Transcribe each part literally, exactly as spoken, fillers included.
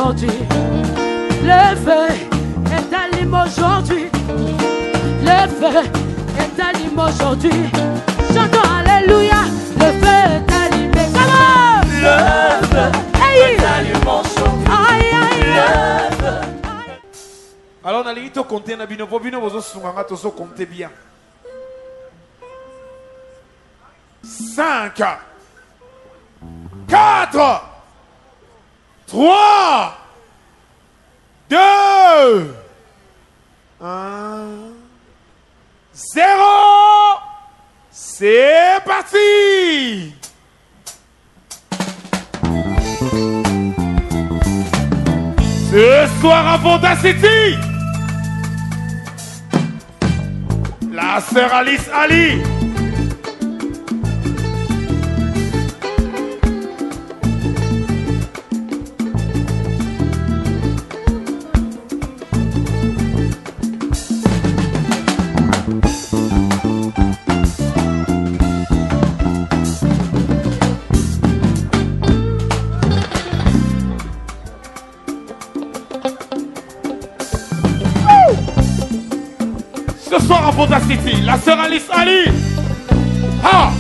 aujourd'hui. Le feu est allumé aujourd'hui. Le feu est allumé aujourd'hui. Chantons Alléluia. Le feu est allumé. Comment? Le feu est allumé aujourd'hui. Aïe, aïe, Le feu. Alors, on a dit compter na bino, bino bozo sunganga tozo compter bien. cinq, quatre, trois, deux, un, zéro. C'est parti. Ce soir à Fonda City, la sœur Alice Ali. Ce soir à Fonda City, la sœur Alice Ali. Ah!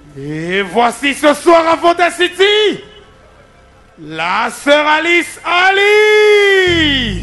Et voici ce soir à Fonda City, la sœur Alice Ali.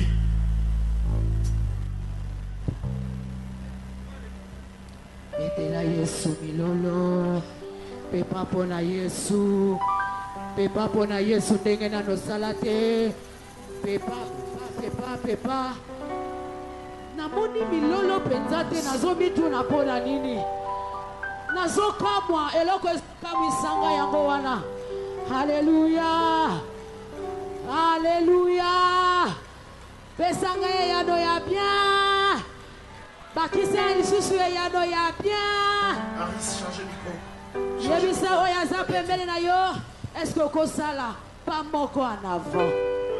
Metela Yesu milolo, pepa pona Yesu, pepa pona Yesu ndenge na nosalate, pepa pepa pepa. Namoni milolo penzate nazo mitu na pona nini. Nazo kamwa eloko kamisanga yango wana. Hallelujah. Hallelujah. Pesanga yano ya bien. Bakisa lisusu yano ya bien. Aris, changez micro. Yebisa oya za pembele na yo. Est-ce que okosala pas moko en avant?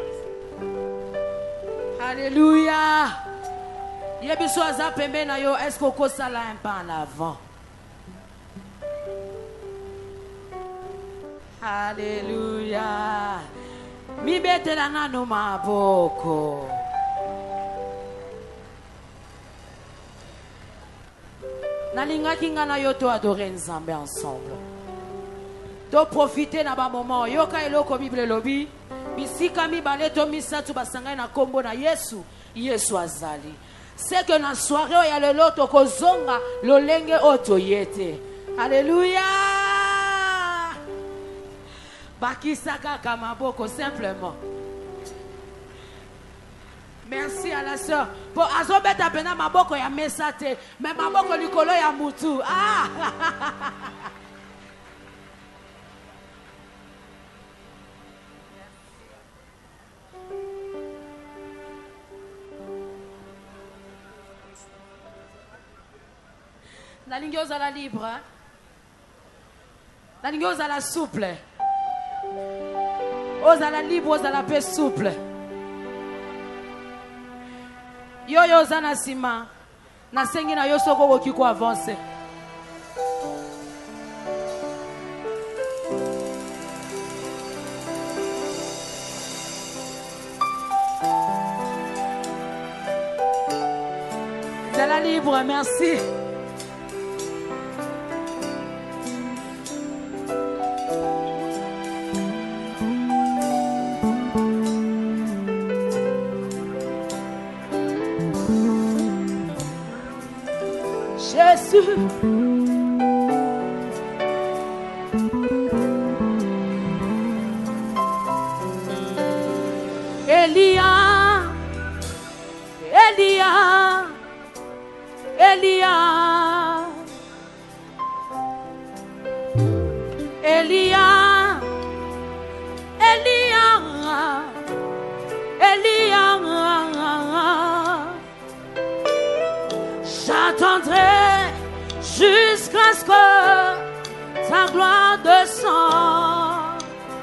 Alléluia. Yebisa oya za pembele na yo. Est-ce que okosala un pas en avant? Alléluia. Mi betela nano maboko. Nalingaki nga na yo to adorer Nzambe ensemble. To profiter na ba moment yoka eloko Bible lobi bisika mibale to misatu basangai na kombo na Yesu Yesu azali. C'est que na soirée o ya lelo to kozonga lolenge otoyete. Alléluia. Bakisaka kamaboko simplement. Merci à la sœur. Pour azobeta pena maboko ya mesate, mais maboko likolo ya mutu. Ah! La ligne à la libre. Hein? La ligne à la souple. Aux à la libre, aux à la paix souple. Yo yo zana sima na sengi na yo soko woki ko avancer. Zala libre, merci. Jésus. Elia, Elia, Elia, Elia, Elia, Elia. J'attendrai jusqu'à ce que ta gloire descende.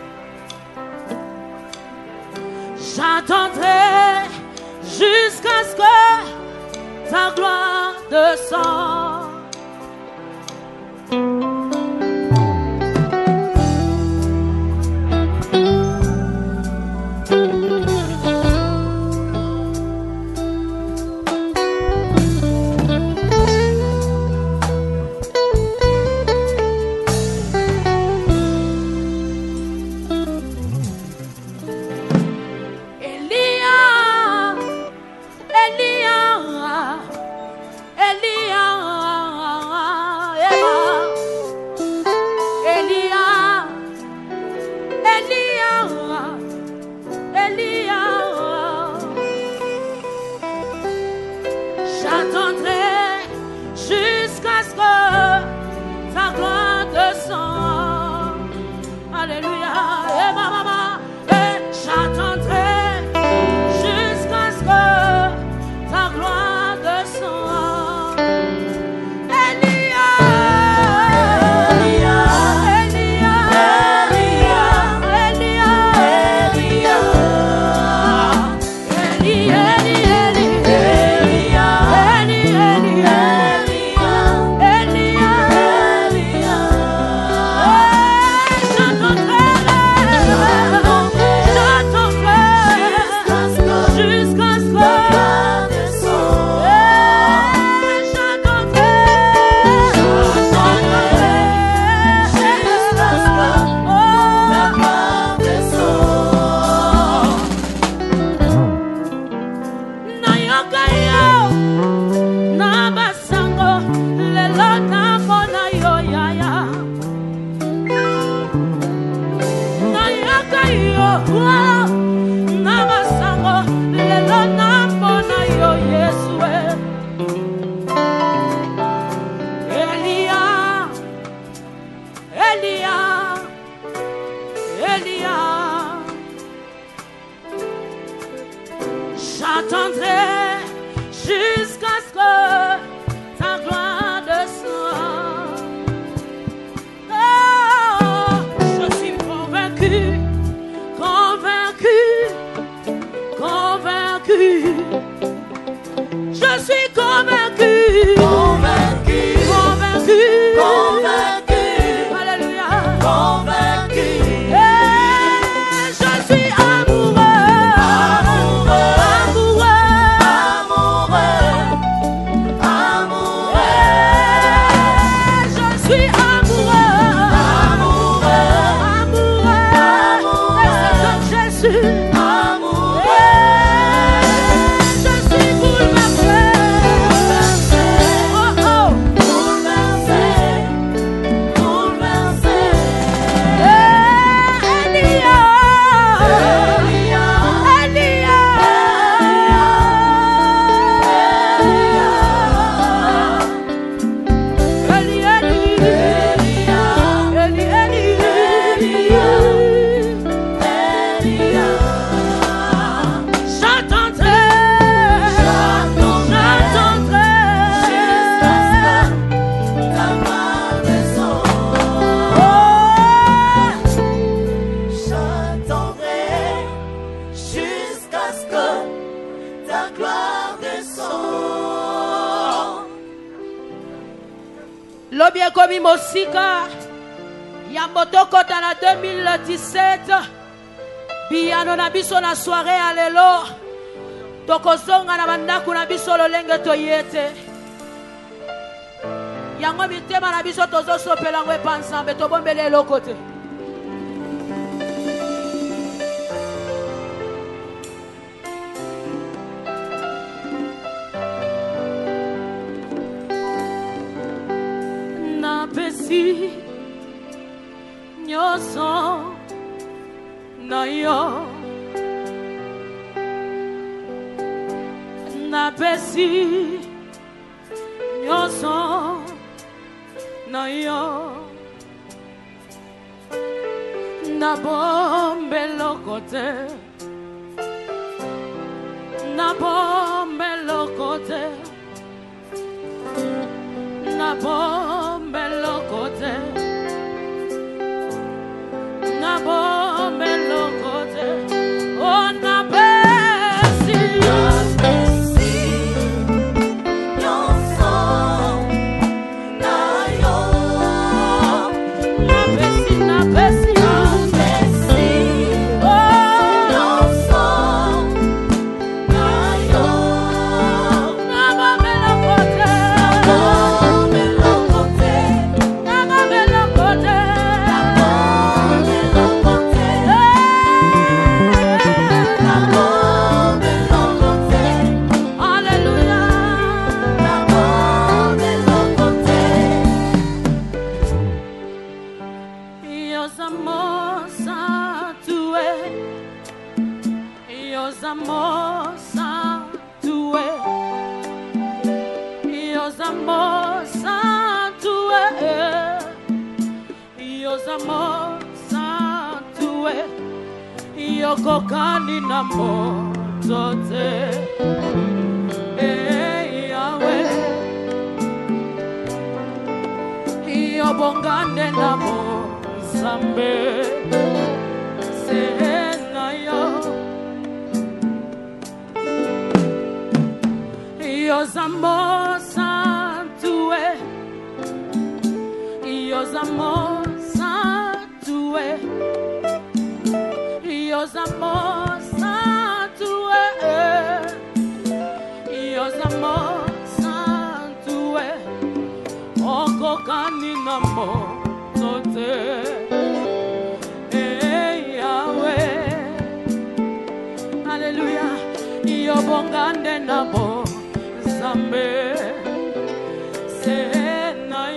J'attendrai jusqu'à ce que ta gloire descende. Elia, J'attendrai jusqu'à ce que ta gloire descende. Oh, je suis convaincu, convaincu, convaincu. Je suis convaincu, Convaincu, convaincu, convaincu, Alléluia, convaincu. Et je suis amoureux, amoureux, Amoureux, Et je suis amoureux, amoureux, amoureux, de cet homme Jésus. amoureux. Je suis bouleversé, oh oh, Bouleversé, bouleversé. Elia, Elia, Elia, Eli, Eli, Eli, Eli, j'attendrai, j'attendrai, ta gloire descende. J'attendrai jusqu'à ce que ta gloire descende. lobi ekomi mosika ya motokota na deux mille dix-sept biyano na biso na soirée ya lelo tokozonga na bandako na biso lolenge toyete yango mitema na biso tozosopela ngo epa nzambe tobombeli eloko te. Napesi nyonso na yo, napesi nyonso na yo, nabombe eloko te, nabombe eloko te, nabombe eloko te, nabombe eloko te, oh napesi, Napesi nyonso na yo. napesi, napesi, Napesi oh, nyonso na yo. nabombe eloko te, Nabombe eloko te, nabombe eloko te, nabombe eloko te, nabombe eloko te, Alléluia. nabombe eloko te. Yosamosa tuwe, Yosamosa tuwe, Yosamosa tuwe, Yosamosa tuwe, Yokokani na moto te, eh Yahweh, Yobongane na mo Zambe Sena yo Yosamosa tuwe Yosamosa tuwe Yosamosa tuwe Yosamosa tuwe Okokani na moto te, eh Yahweh, Alléluia, Yobongane na bo Zambe, Sena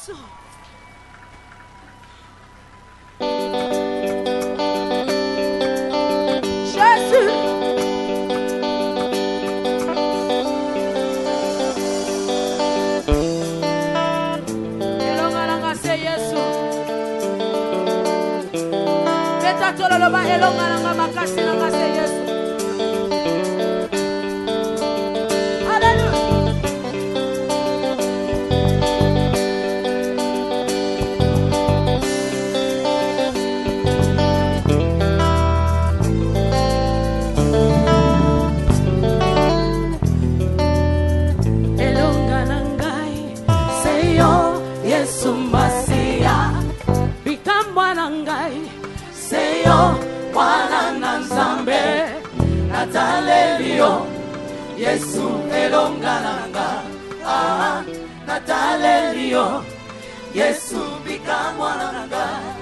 Yesu. Jésus. Elonga langa se Yesu. Beta tolo loba elonga langa makasi langa se Yesu. Natalelio, Yesu elongalanga. Ah, Natalelio, Yesu bikamwananga.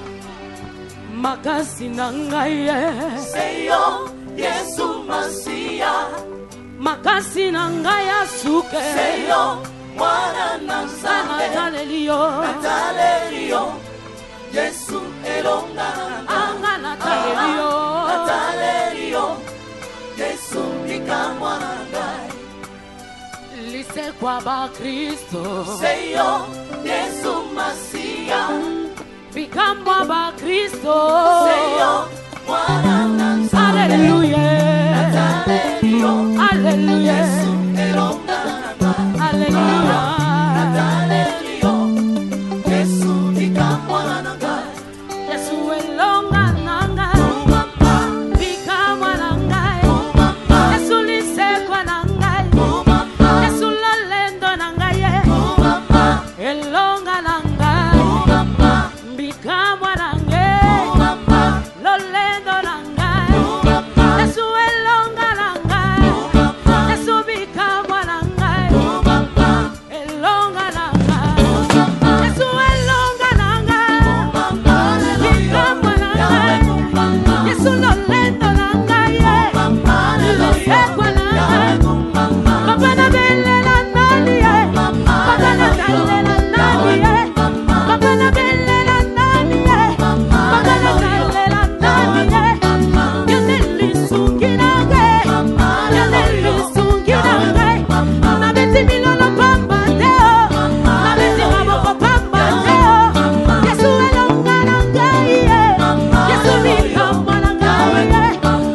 Makasi nangaye, Seyo, Yesu Masia. makasi nangaya suke. Seyo, mwana nanzambe. Natalelio, Natalelio, Yesu elongalanga. anga natalelio, Natalelio, Yesu bikamwananga. lise kwa ba Kristo. Seyo, Yesu Masia. Bikamwa ba Kristo. Seyo, mwana nanzambe. Hallelujah. Natalelio, Hallelujah. Yesu elongalanga. Hallelujah. Natalelio, Yesu bikamwananga. Yesu elonga nanga. Mama, Bikamwa nanga. mama, Yesu lise kwa nanga. mama, Yesu lolendo nanga ye. mama, Elonga nanga. mama, Bikamwa nanga. mama, Lolendo nanga. mama, Yesu elonga nanga. mama, Yesu bikamwa nanga. mama, Elonga nanga. mama, Yesu elonga nanga. mama, Bikamwa nanga. Yesu lolendo nanga ye. Lisekwa nanga. Papa na bele na nani ye. Papa na tale na nani ye. Papa na bele na nani ye. Papa na tale na nani ye. Yone lisungi nange. Yone lisungi nange. Na beti milolo pamba teo. Na beti maboko pamba teo. Yesu elonga nanga ye. Yesu bikamwa nanga ye.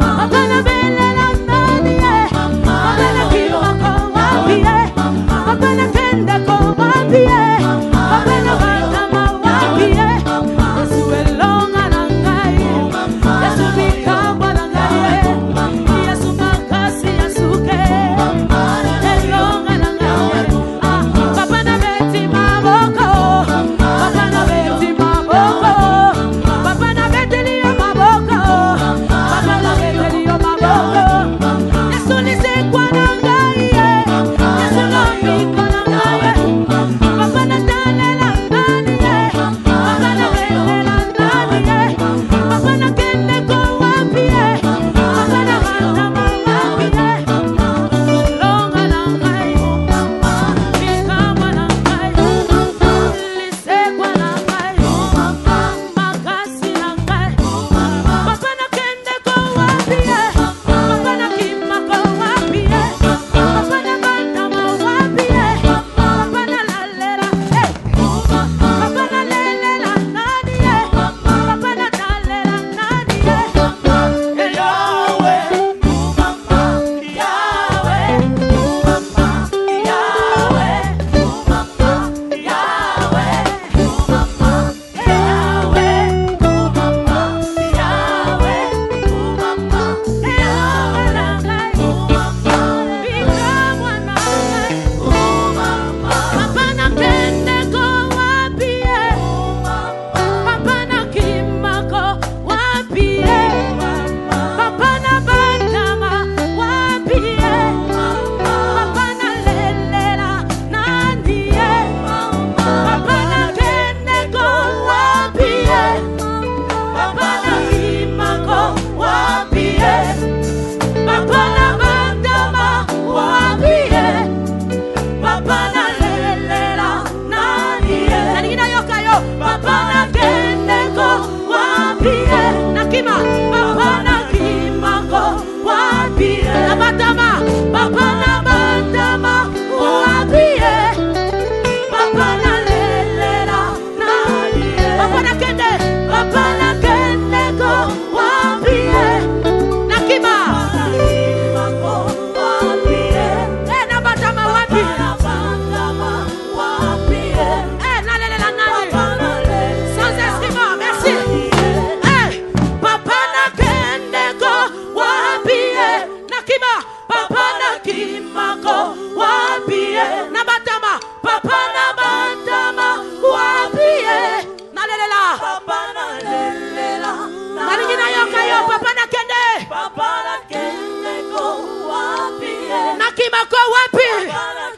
encore wapi. Wakala